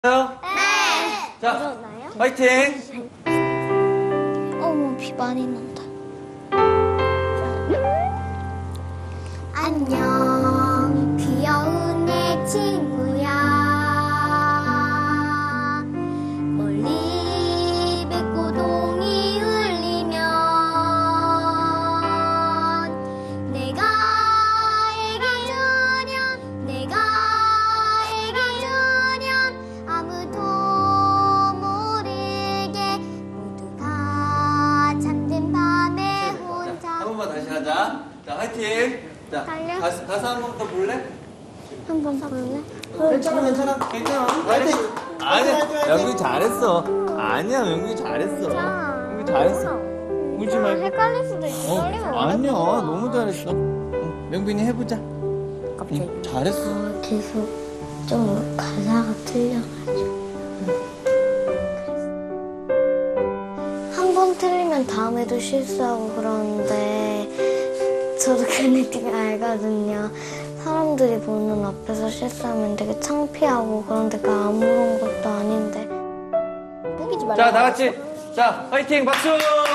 네. 자, 일어나요? 파이팅! 어머, 비 많이 난다. 안녕, 귀여운 내 친구야. 멀리 백고동이 울리면 내가 얘기해주면 아무도 모르게 모두가 잠든 밤에 혼자. 한 번만 다시 하자. 자, 파이팅! 자, 달려? 가사 한 번 더 볼래? 한번 볼래? 괜찮아. 파이팅! 아니야, 영균이 잘했어. 아니야, 영균이 잘했어. 영균이 잘했어. 울지 말고. 헷갈릴 수도 있어. 떨리면 아니야, 어떡해. 너무 잘했어. 영균이 해보자. 갑자기. 잘했어. 계속 좀 가사가 틀려가지고. 한 번 틀리면 다음에도 실수하고 그러는데 저도 그 느낌 알거든요. 사람들이 보는 앞에서 실수하면 되게 창피하고 그런데가 아무런 것도 아닌데. 포기지 말라고. 자, 다 같이. 자, 파이팅! 박수!